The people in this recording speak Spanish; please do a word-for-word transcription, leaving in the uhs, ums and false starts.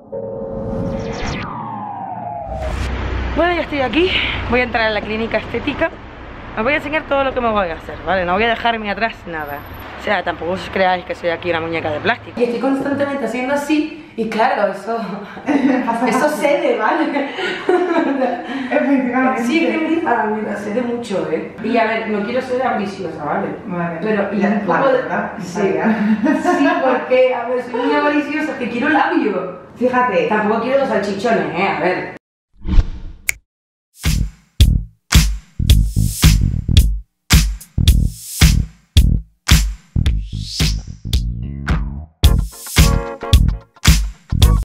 Bueno, ya estoy aquí. Voy a entrar a la clínica estética. Os voy a enseñar todo lo que me voy a hacer, ¿vale? No voy a dejarme atrás nada. O sea, tampoco os creáis que soy aquí una muñeca de plástico. Y estoy constantemente haciendo así. Y claro, eso... eso cede, ¿vale? Efectivamente. Sí, que me ah, mira, cede mucho, ¿eh? Y a ver, no quiero ser ambiciosa, ¿vale? Vale. Pero y ya un poco de... ¿verdad? Sí. Sí, porque, a ver, soy muy ambiciosa, que quiero labio. Fíjate. Tampoco quiero los salchichones, ¿eh? A ver.